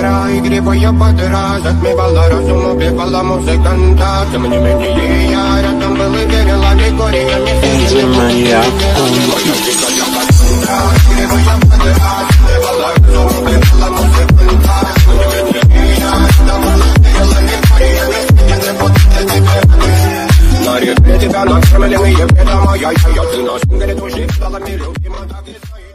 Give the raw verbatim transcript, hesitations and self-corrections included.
пора, игривая подра затмевала разум, убивала музыканта. Тем не менее я рядом был и верила Григория Мессия. Игривая подра затмевала разум, убивала музыканта. Тем не менее я рядом был и верила Григория Мессия. На реке тебя накормили, и это моя я, ты нас, говорит, уже стала мир, любима, так и стоит.